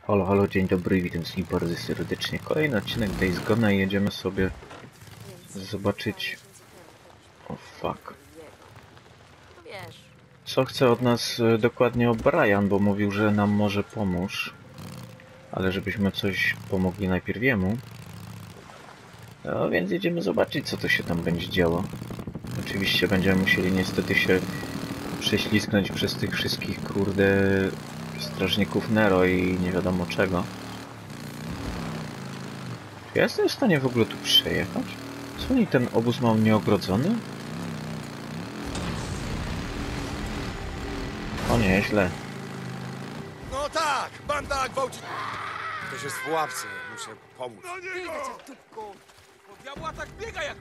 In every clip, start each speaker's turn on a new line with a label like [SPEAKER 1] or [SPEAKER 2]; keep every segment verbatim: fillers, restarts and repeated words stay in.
[SPEAKER 1] Halo, halo, dzień dobry, witam z nim bardzo serdecznie. Kolejny odcinek Days Gone i jedziemy sobie zobaczyć... O fuck. Co chce od nas dokładnie O'Brien, bo mówił, że nam może pomóż. Ale żebyśmy coś pomogli najpierw jemu. No więc jedziemy zobaczyć, co to się tam będzie działo. Oczywiście będziemy musieli niestety się prześlizgnąć przez tych wszystkich, kurde, strażników Nero i nie wiadomo czego. Czy ja jestem w stanie w ogóle tu przejechać? Co oni ten obóz ma nieogrodzony? O nie, źle.
[SPEAKER 2] No tak, banda gwałci... Ktoś jest w łapce, muszę pomóc. No nie go! Od diabła tak biega jak...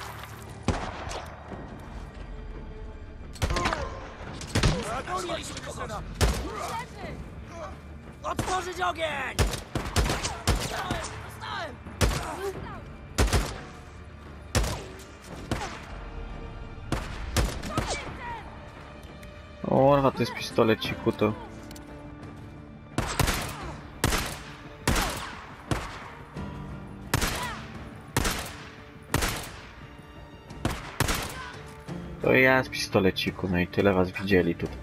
[SPEAKER 3] Otworzyć ogień! Dostałem! Dostałem!
[SPEAKER 1] O, a to jest pistoleciku to. To ja z pistoleciku, no i tyle was widzieli tutaj.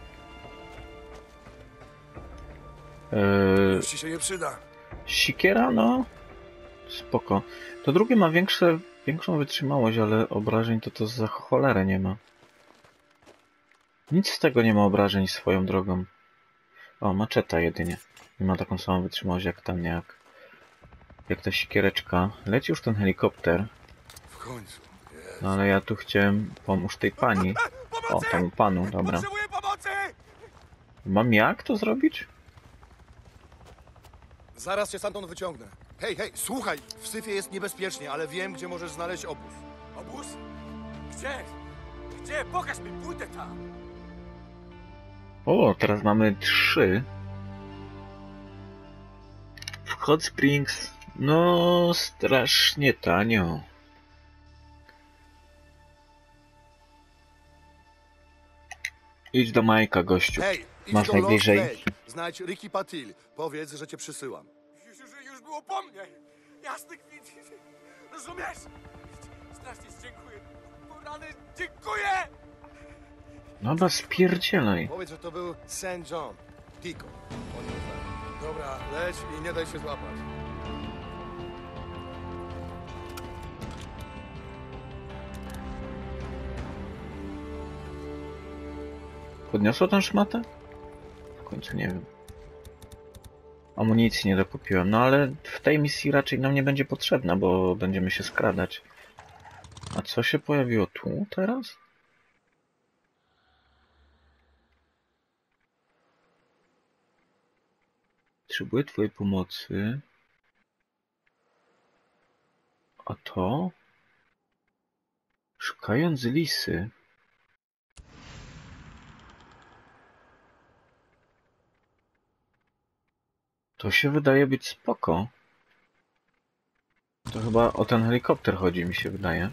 [SPEAKER 1] Eee,
[SPEAKER 2] Już ci się nie przyda.
[SPEAKER 1] Sikiera, no spoko. To drugie ma większe, większą wytrzymałość, ale obrażeń to to za cholerę nie ma. Nic z tego nie ma obrażeń swoją drogą. O, maczeta jedynie. Nie ma taką samą wytrzymałość jak tam, jak, jak ta sikiereczka. Leci już ten helikopter.
[SPEAKER 2] W końcu. Jest.
[SPEAKER 1] No ale ja tu chciałem pomóż tej pani. O, temu panu, dobra.
[SPEAKER 2] Potrzebuję pomocy!
[SPEAKER 1] Mam jak to zrobić?
[SPEAKER 2] Zaraz cię stamtąd wyciągnę. Hej, hej, słuchaj! W syfie jest niebezpiecznie, ale wiem, gdzie możesz znaleźć obóz. Obóz? Gdzie? Gdzie? Pokaż mi, pójdę tam!
[SPEAKER 1] O, teraz mamy trzy. W Hot Springs, no strasznie tanio. Idź do Majka, gościu.
[SPEAKER 2] Hej, idź
[SPEAKER 1] Masz
[SPEAKER 2] do Lost
[SPEAKER 1] najbliżej.
[SPEAKER 2] Lake. Znajdź Ricky Patil. Powiedz, że cię przysyłam. Już, już, już było po mnie. Jasny kwit. Rozumiesz? Strasznie dziękuję. Po rany, dziękuję!
[SPEAKER 1] Dobra, spierdzielaj.
[SPEAKER 2] Powiedz, że to był Saint John. Tico. On nie zna. Dobra, leć i nie daj się złapać.
[SPEAKER 1] Podniosło tę szmatę? W końcu nie wiem. Amunicji nie dokupiłem, no ale w tej misji raczej nam nie będzie potrzebna, bo będziemy się skradać. A co się pojawiło tu teraz? Potrzebuję twojej pomocy. A to? Szukając lisy. To się wydaje być spoko. To chyba o ten helikopter chodzi, mi się wydaje.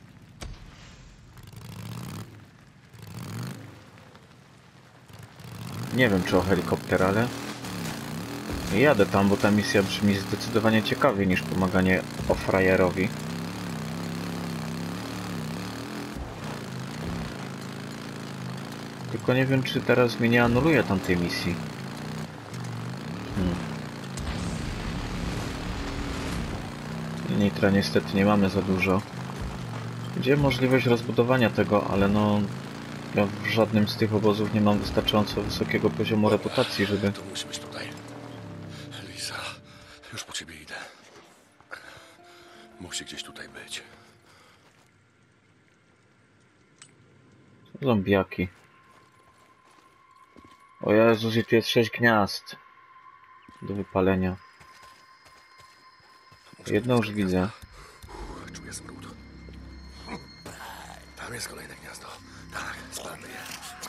[SPEAKER 1] Nie wiem, czy o helikopter, ale... jadę tam, bo ta misja brzmi zdecydowanie ciekawiej niż pomaganie O'Frajerowi. Tylko nie wiem, czy teraz mnie nie anuluje tamtej misji. Hmm. Nitra niestety nie mamy za dużo. Gdzie możliwość rozbudowania tego, ale no... ja w żadnym z tych obozów nie mam wystarczająco wysokiego poziomu reputacji, żeby...
[SPEAKER 2] To musi być tutaj. Lisa, już po ciebie idę. Musi gdzieś tutaj być.
[SPEAKER 1] Zombiaki. O Jezus, i tu jest sześć gniazd. Do wypalenia. Jedno już widzę.
[SPEAKER 2] Uff, czuję smród. Tam jest kolejne gniazdo. Tak, spalmy je.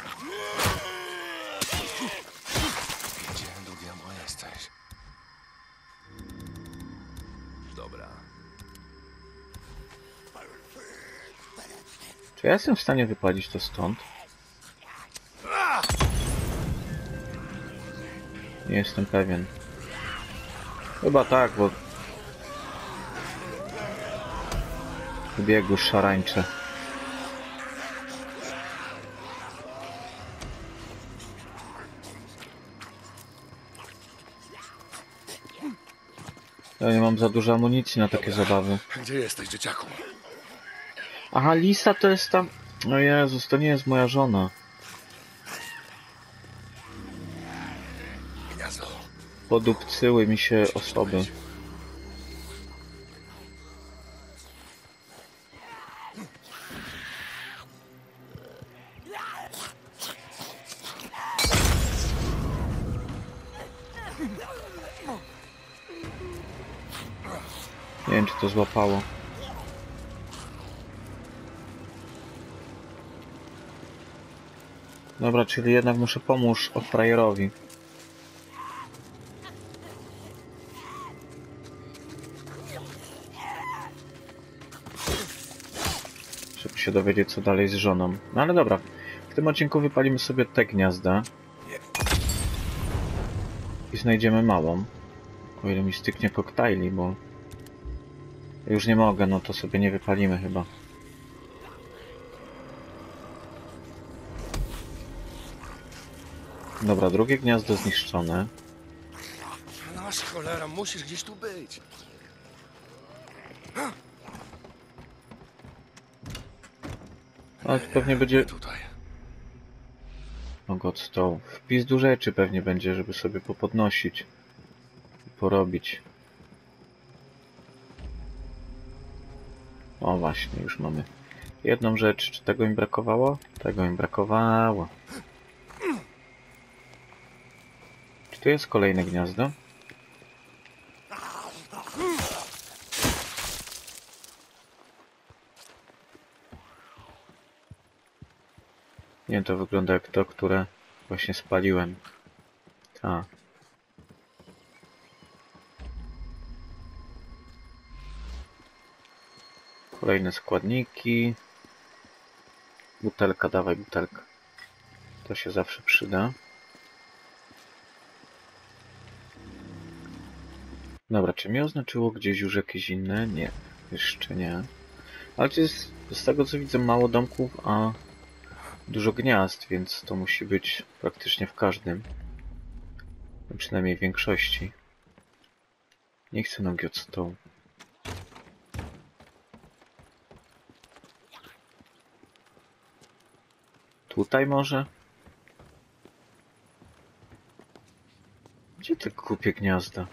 [SPEAKER 2] Gdzie do diabła jesteś? Dobra.
[SPEAKER 1] Czy ja jestem w stanie wypalić to stąd? Nie jestem pewien. Chyba tak, bo... Biegły szarańcze. Ja nie mam za dużo amunicji na takie zabawy.
[SPEAKER 2] Gdzie jesteś, dzieciaku?
[SPEAKER 1] Aha, Lisa to jest tam... No Jezus, to nie jest moja żona.
[SPEAKER 2] Gniazdo.
[SPEAKER 1] Podupcyły mi się osoby. Nie wiem, czy to złapało. Dobra, czyli jednak muszę pomóc o frajerowi. Żeby się dowiedzieć, co dalej z żoną. No ale dobra, w tym odcinku wypalimy sobie te gniazda. I znajdziemy małą. O ile mi styknie koktajli, bo... Już nie mogę, no to sobie nie wypalimy chyba. Dobra, drugie gniazdo zniszczone.
[SPEAKER 2] Nasz cholera, musisz gdzieś tu być.
[SPEAKER 1] Ale to pewnie będzie...
[SPEAKER 2] Tutaj.
[SPEAKER 1] O godstone. Wpis do rzeczy pewnie będzie, żeby sobie popodnosić. I porobić. O właśnie, już mamy jedną rzecz. Czy tego im brakowało? Tego im brakowało. Czy tu jest kolejne gniazdo? Nie, to wygląda jak to, które właśnie spaliłem. A. Kolejne składniki. Butelka, dawaj butelkę. To się zawsze przyda. Dobra, czy mnie oznaczyło gdzieś już jakieś inne? Nie, jeszcze nie. Ale to jest, z tego co widzę, mało domków, a dużo gniazd, więc to musi być praktycznie w każdym. Przynajmniej w większości. Nie chcę nogi od stołu. Tutaj może? Gdzie te głupie gniazda?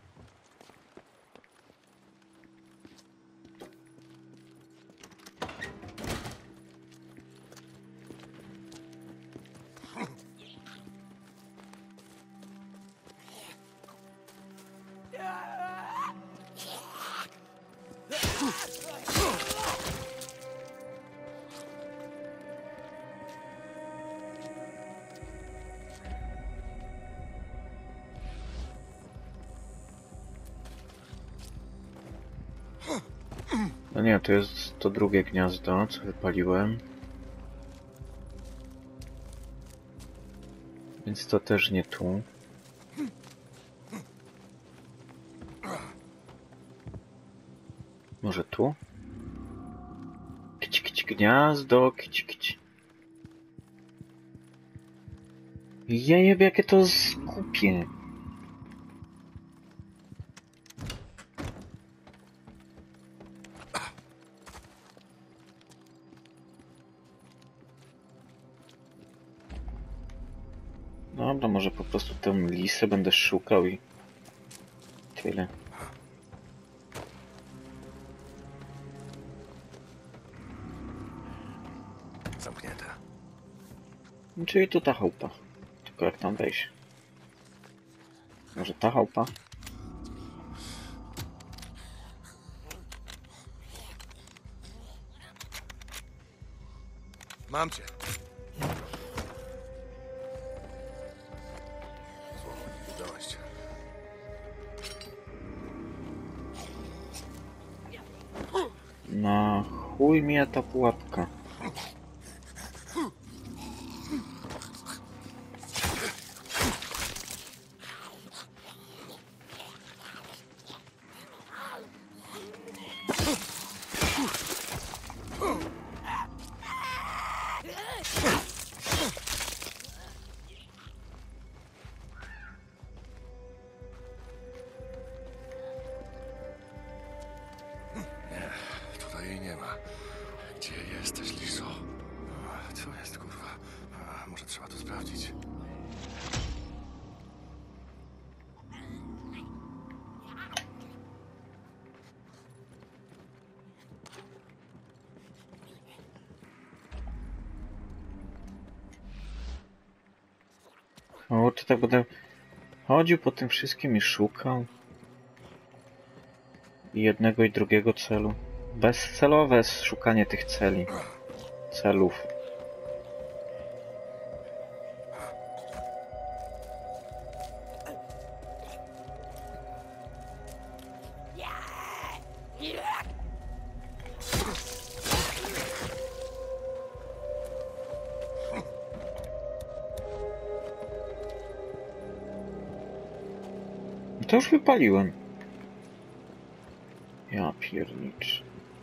[SPEAKER 1] No nie, to jest to drugie gniazdo, co wypaliłem. Więc to też nie tu. Może tu? Kici, kici, gniazdo, kici, kici. Ja jebie, jakie to skupie. Dobra, może po prostu tę lisę będę szukał i tyle.
[SPEAKER 2] Zamknięte.
[SPEAKER 1] Czyli tu ta chałupa. Tylko jak tam wejść? Może ta chałupa?
[SPEAKER 2] Mam cię. Złomu dość.
[SPEAKER 1] Na chuj mnie ta pułapka. O, to tak będę chodził po tym wszystkim i szukał. I jednego i drugiego celu. Bezcelowe jest szukanie tych celi. Celów. To już wypaliłem. Ja piernicz.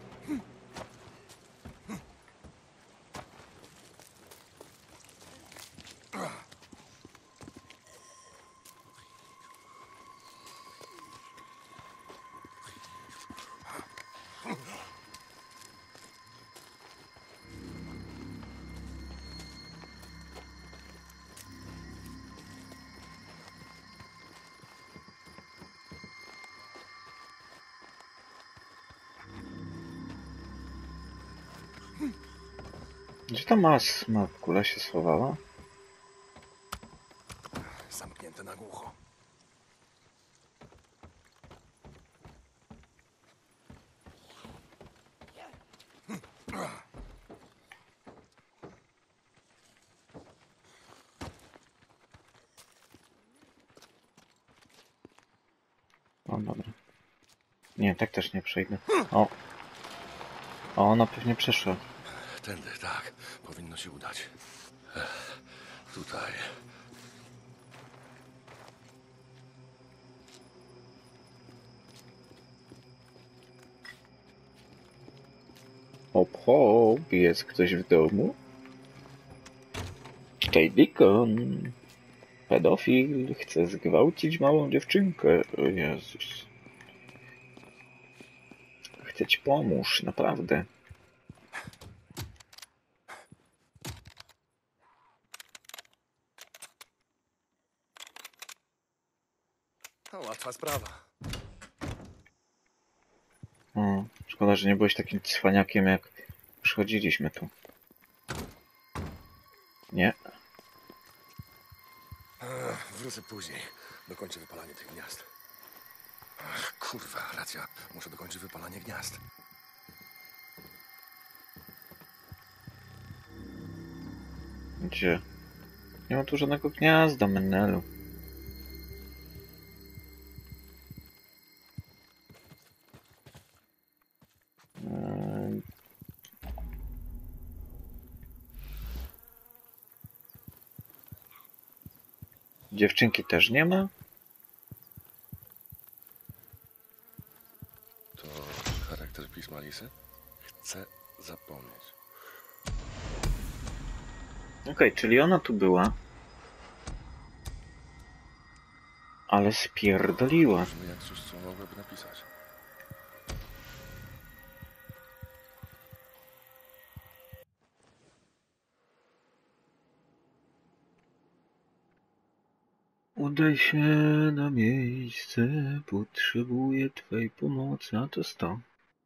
[SPEAKER 1] Gdzie ta mas ma kula się schowała?
[SPEAKER 2] Zamknięte na głucho.
[SPEAKER 1] O, dobra. Nie, tak też nie przejdę. O. O, ona pewnie przeszła.
[SPEAKER 2] Tędy, tak. Powinno się udać. Ech, tutaj.
[SPEAKER 1] Hop, hop, jest ktoś w domu? Tutaj Deacon. Pedofil chce zgwałcić małą dziewczynkę. O Jezus. Chcę ci pomóż, naprawdę.
[SPEAKER 2] To łatwa sprawa.
[SPEAKER 1] O, szkoda, że nie byłeś takim cwaniakiem, jak przychodziliśmy tu. Nie.
[SPEAKER 2] Ech, wrócę później. Dokończę wypalanie tych gniazd. Ach, kurwa, racja. Muszę dokończyć wypalanie gniazd.
[SPEAKER 1] Gdzie? Nie ma tu żadnego gniazda, Menelu. Eee... Dziewczynki też nie ma?
[SPEAKER 2] To charakter pisma Lisy? Chcę zapomnieć.
[SPEAKER 1] Okej, okay, czyli ona tu była. Ale spierdoliła.
[SPEAKER 2] Brzmi jak coś, co mogłaby napisać.
[SPEAKER 1] Udaj się na miejsce, potrzebuję twojej pomocy. A to jest to.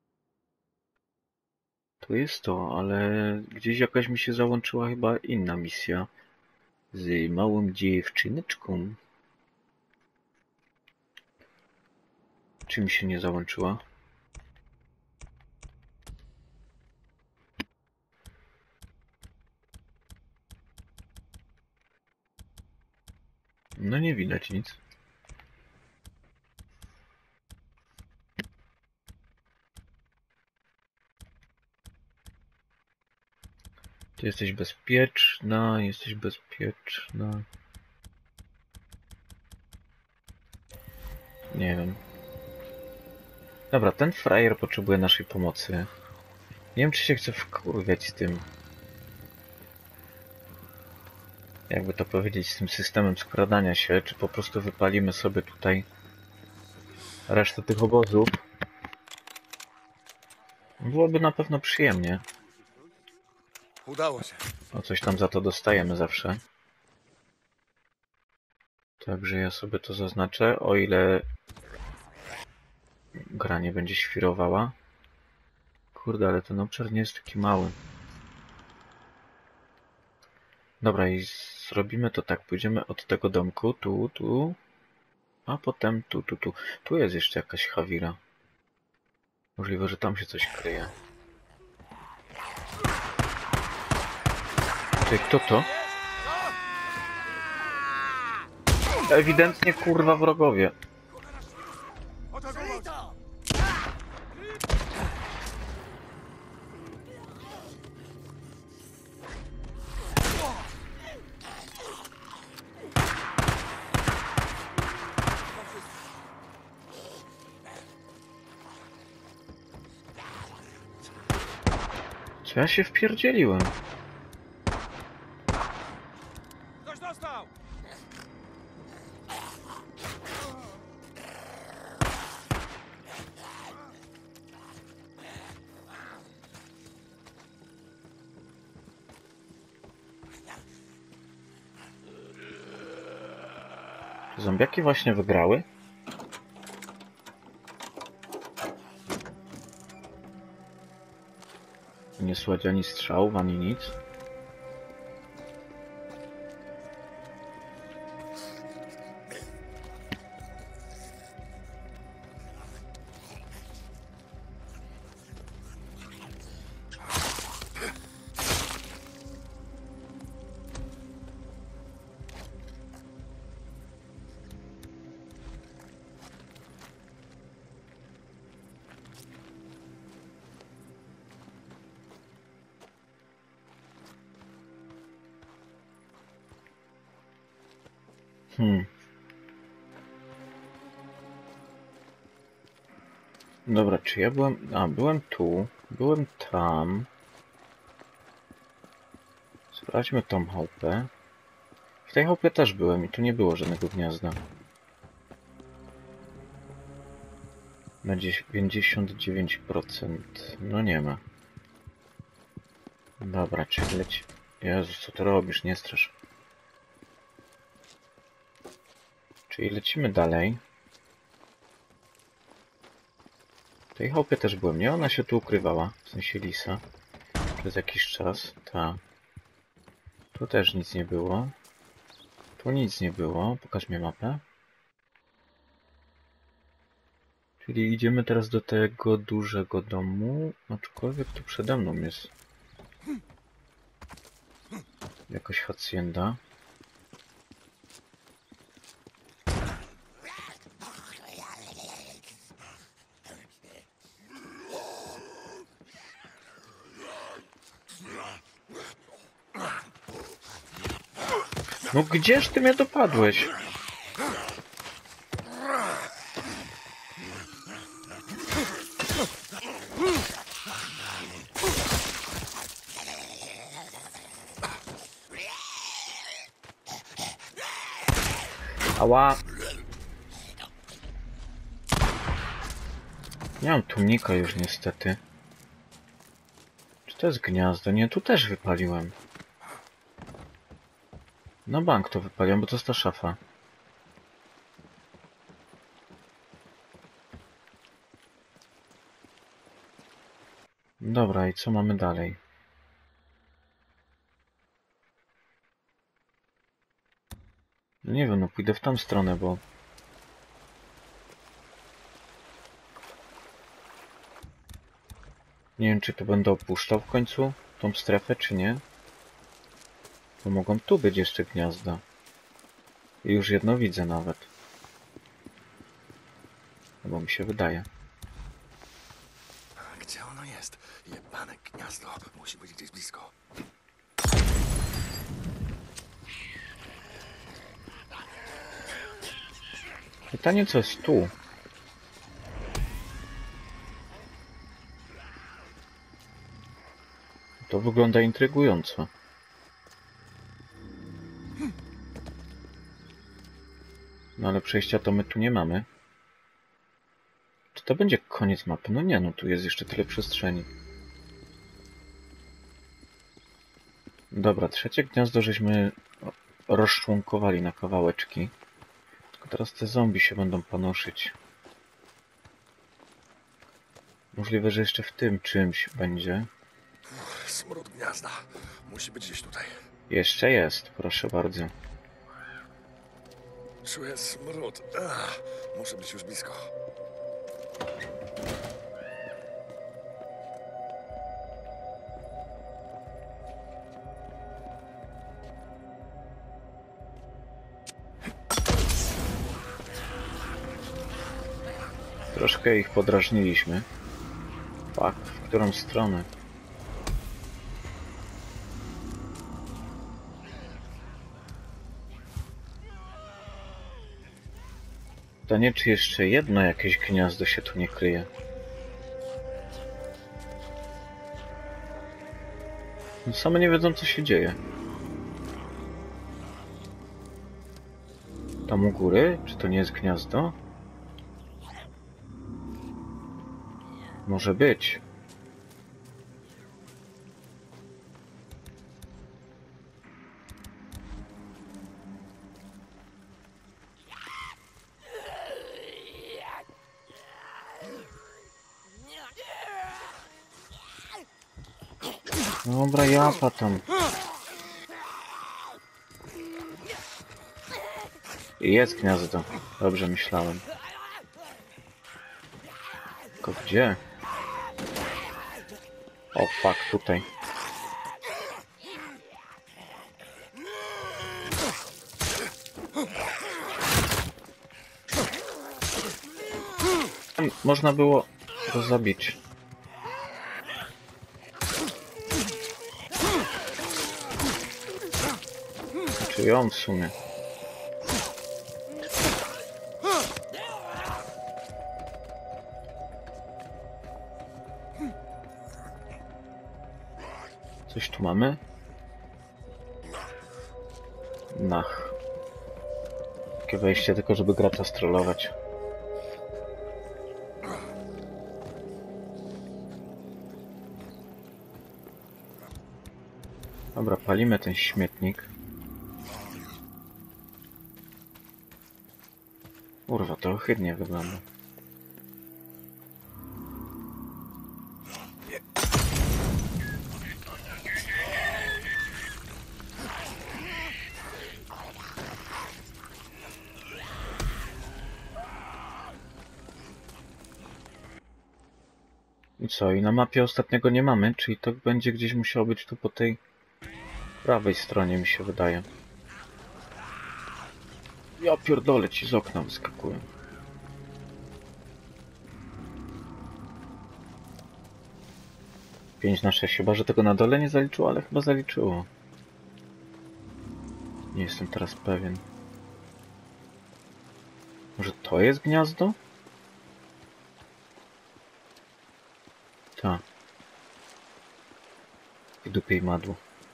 [SPEAKER 1] To jest to, ale gdzieś jakaś mi się załączyła chyba inna misja. Z małą dziewczyneczką. Czy mi się nie załączyła? No nie widać nic. Ty jesteś bezpieczna, jesteś bezpieczna. Nie wiem. Dobra, ten frajer potrzebuje naszej pomocy. Nie wiem, czy się chce wkurwiać z tym. Jakby to powiedzieć, z tym systemem skradania się, czy po prostu wypalimy sobie tutaj resztę tych obozów. Byłoby na pewno przyjemnie.
[SPEAKER 2] Udało się.
[SPEAKER 1] O coś tam za to dostajemy zawsze. Także ja sobie to zaznaczę, o ile gra nie będzie świrowała. Kurde, ale ten obszar nie jest taki mały. Dobra, i zrobimy to tak, pójdziemy od tego domku, tu, tu, a potem tu, tu, tu. Tu jest jeszcze jakaś Hawira. Możliwe, że tam się coś kryje. Ty, kto to? Ewidentnie kurwa wrogowie.
[SPEAKER 3] Kryj to!
[SPEAKER 1] Co ja się wpierdzieliłem?
[SPEAKER 2] Ktoś dostał!
[SPEAKER 1] Zombiaki właśnie wygrały? Nie słychać ani strzałów, ani nic. Hmm. Dobra, czy ja byłem... A, byłem tu. Byłem tam. Sprawdźmy tą chałupę. W tej chałupie też byłem i tu nie było żadnego gniazda. Na dziewięćdziesiąt dziewięć procent. No nie ma. Dobra, czy leci... Jezus, co ty robisz? Nie strasz. Czyli lecimy dalej. W tej chałupie też byłem, nie? Ona się tu ukrywała. W sensie Lisa. Przez jakiś czas. Ta. Tu też nic nie było. Tu nic nie było. Pokaż mi mapę. Czyli idziemy teraz do tego dużego domu. Aczkolwiek tu przede mną jest jakaś hacienda. No gdzież ty mnie dopadłeś? Ała! Nie mam tłumika już niestety. Czy to jest gniazdo? Nie, tu też wypaliłem. Na bank to wypaliłem, bo to jest ta szafa. Dobra, i co mamy dalej? No nie wiem, no pójdę w tam stronę, bo... Nie wiem, czy to będę opuszczał w końcu tą strefę, czy nie. Bo mogą tu być jeszcze gniazda. I już jedno widzę nawet. Bo mi się wydaje.
[SPEAKER 2] Gdzie ono jest? Jebane gniazdo. Musi być gdzieś blisko.
[SPEAKER 1] Pytanie, co jest tu? To wygląda intrygująco. No ale przejścia to my tu nie mamy. Czy to będzie koniec mapy? No nie, no tu jest jeszcze tyle przestrzeni. Dobra, trzecie gniazdo żeśmy rozczłonkowali na kawałeczki. Tylko teraz te zombie się będą panoszyć. Możliwe, że jeszcze w tym czymś będzie.
[SPEAKER 2] Smród gniazda. Musi być gdzieś tutaj.
[SPEAKER 1] Jeszcze jest, proszę bardzo.
[SPEAKER 2] Czuję smród. Ach, muszę być już blisko.
[SPEAKER 1] Troszkę ich podrażniliśmy. Fakt, w którą stronę? Pytanie, czy jeszcze jedno jakieś gniazdo się tu nie kryje? No, same nie wiedzą, co się dzieje. Tam u góry? Czy to nie jest gniazdo? Może być. Dobra, japa tam. Jest gniazdo. Dobrze myślałem. Tylko gdzie? O, fuck, tutaj. Tam można było go zabić. Czy ją w sumie? Coś tu mamy? Nach. Takie wejście tylko, żeby gracza strollować. Dobra, palimy ten śmietnik. Kurwa, to ohydnie wygląda. I co? I na mapie ostatniego nie mamy, czyli to będzie gdzieś musiało być tu po tej prawej stronie, mi się wydaje. Ja pierdolę, ci z okna wyskakują. pięć na sześć, chyba że tego na dole nie zaliczyło, ale chyba zaliczyło. Nie jestem teraz pewien. Może to jest gniazdo? Tak. W dupie i madło.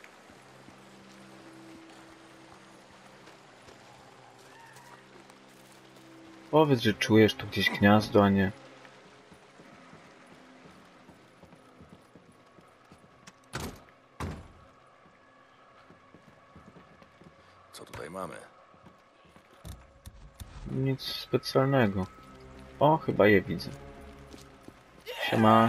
[SPEAKER 1] Powiedz, że czujesz tu gdzieś gniazdo, a nie...
[SPEAKER 2] Co tutaj mamy?
[SPEAKER 1] Nic specjalnego. O, chyba je widzę. Siema.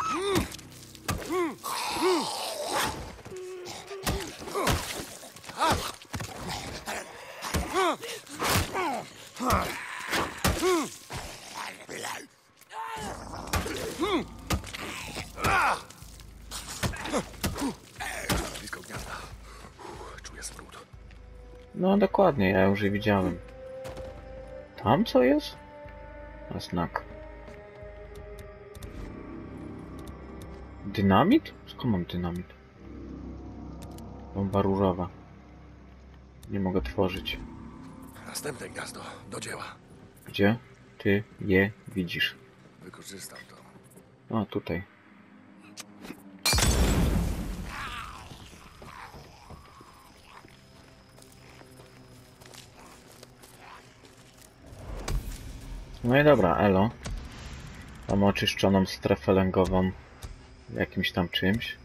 [SPEAKER 2] Blisko gniazda. Uff, czuję smród.
[SPEAKER 1] No dokładnie, ja już je widziałem. Tam co jest? A znak. Dynamit? Skąd mam dynamit? Bomba różowa. Nie mogę tworzyć.
[SPEAKER 2] Następne gniazdo. Do dzieła.
[SPEAKER 1] Gdzie ty je widzisz?
[SPEAKER 2] Wykorzystam to.
[SPEAKER 1] O, tutaj. No i dobra, elo. Mam oczyszczoną strefę lęgową jakimś tam czymś.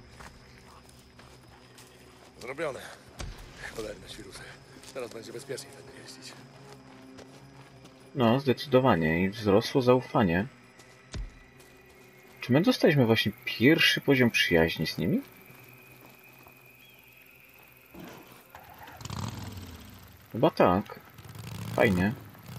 [SPEAKER 2] Zrobione. Cholerne świrusy. Teraz będzie bezpiecznie wtedy jeździć.
[SPEAKER 1] No, zdecydowanie. I wzrosło zaufanie. Czy my dostaliśmy właśnie pierwszy poziom przyjaźni z nimi? Chyba tak. Fajnie.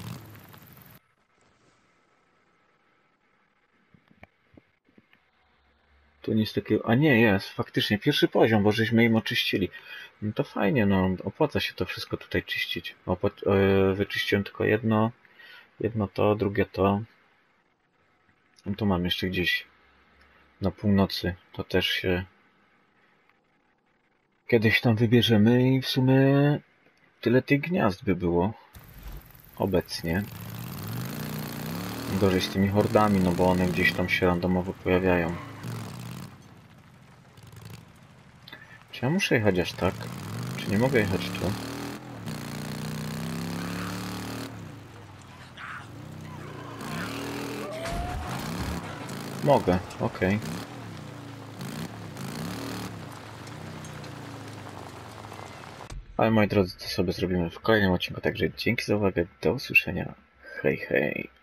[SPEAKER 1] Tu nic takiego... A nie, jest. Faktycznie. Pierwszy poziom, bo żeśmy im oczyścili. No to fajnie, no. Opłaca się to wszystko tutaj czyścić. Opła... Yy, wyczyściłem tylko jedno. Jedno to, drugie to. No tu mam jeszcze gdzieś na północy. To też się kiedyś tam wybierzemy i w sumie tyle tych gniazd by było obecnie. Gorzej z tymi hordami, no bo one gdzieś tam się randomowo pojawiają. Czy ja muszę jechać aż tak? Czy nie mogę jechać tu? Mogę, okej. Ale moi drodzy, to sobie zrobimy w kolejnym odcinku, także dzięki za uwagę, do usłyszenia. Hej, hej.